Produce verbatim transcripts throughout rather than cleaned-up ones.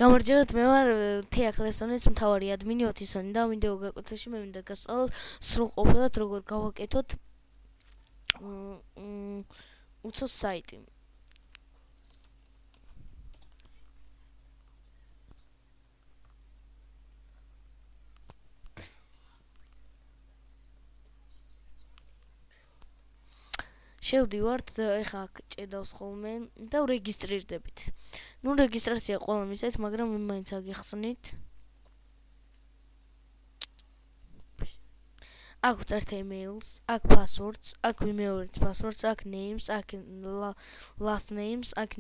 გამარჯობათ, მე ვარ თეა ქლესონის მთავარი ადმინი ოტისონი და ვიდეო გაკვეთილში მე მინდა გასწავლოთ სრულყოფილად როგორ გავაკეთოთ უცოს საიტი. შევდივართ, ეხლა აქ ჭედავს ხოლმე და ვრეგისტრირდებით. ნუ რეგისტრაცია ყველა მისცეთ, მაგრამ მე მაინც აგიხსნით. აქ ვწერთ emails, აქ passwords, აქ ვიმეორებთ passwords, აქ names, აქ last names, აქ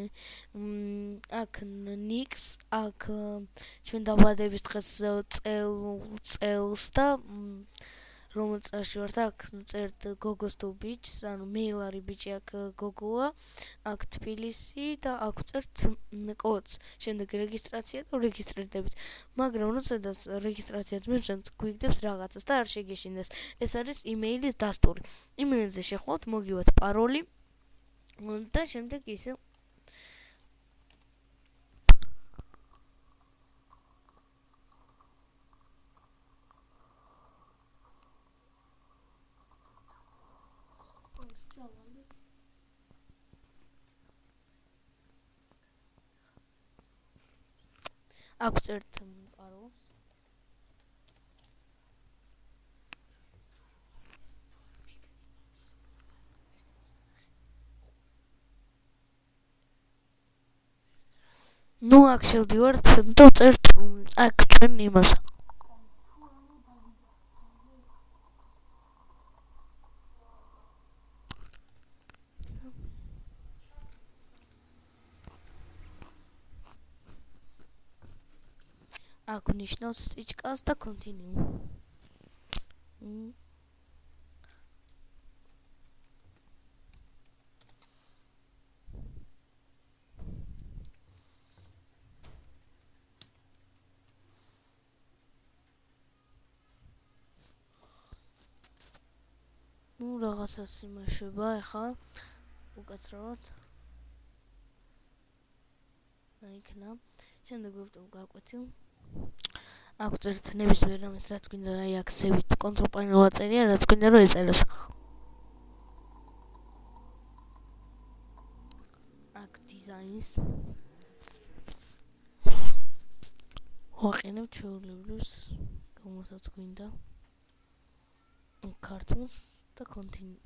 აქ nicks, აქ ჩვენ დაბადების დღეს წელს და რომელ წელში ვართ, აქ წერთ gogos to beach, ანუ mail არის ბიჭი, აქ გოგოა, აქ თბილისი და აქ წერთ კოდს. შემდეგ რეგისტრაცია და რეგისტრირდებით. მაგრამ როცა რეგისტრაციას მივცემთ, გვიგდებს რაღაცას და არ შეგეშინდეს. ეს არის იმეილის დასტური. იმეილზე შეხვალთ, მოგივათ პაროლი და შემდეგ ისე აქ წერთ პაროლს. ნუ აქ შევდივართ და წერთ აქ ჩვენ იმას. აქ ნიშნავთ სტიჩკას და continue. ნუ რაღაცას იმაშება ახლა უკაცრავად. აიქნა. შემდეგ ვებტო გაკვეთილ. აქ წერთ ნებისმიერ რამეს რაც გვინდა, აი აქ სევით კონტროლ პანელს აწერია, რაც გვინდა რომ ეწეროს. აქ დიზაინს ვაყენებ ჩვეულებრივს, რომელსაც გვინდა. ქართულს და continue.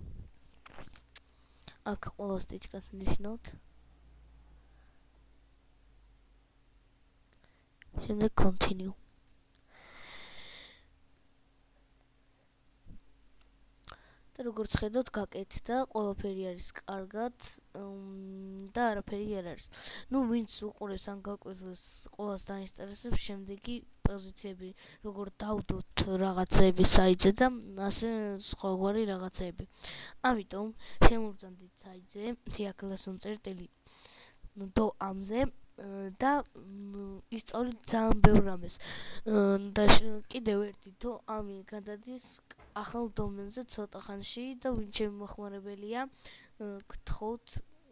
აქ ყველა სტიჩკას ნიშნავთ. შემდეგ continue. და როგორც ხედავთ, გაკეთდა, ყველაფერი არის კარგად და არაფერი არ არის. ნუ ვინც უყურებს ან გაკვეთილს, ყველას დაინტერესებს შემდეგი პოზიციები, როგორ დავდოთ რაღაცეები საიტზე და ასე სხვაგვარი რაღაცეები. ამიტომ შემოვბრძანდით საიტზე theaclason.do-ზე და ისწავლით ძალიან ბევრ რამეს. და კიდევ ერთი თო ამი გადადის ახალ დომენზე ცოტა ხანში და ვინც შემოხმარებელია, გთხოვთ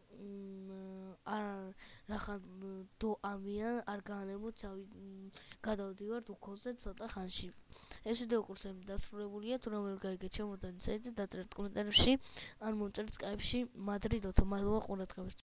არ რახან დო ამია არ გაანებოთ, გადავდივართ უქონზე ცოტა ხანში. ეს ვიდეო კურსები დასრულებულია, თუ რამე გაიგეთ შემოვდანით საიტზე, დაწერთ კომენტარებში ან მომწერთ სკაიპში madrid.to. მადლობა ყურადღებისთვის.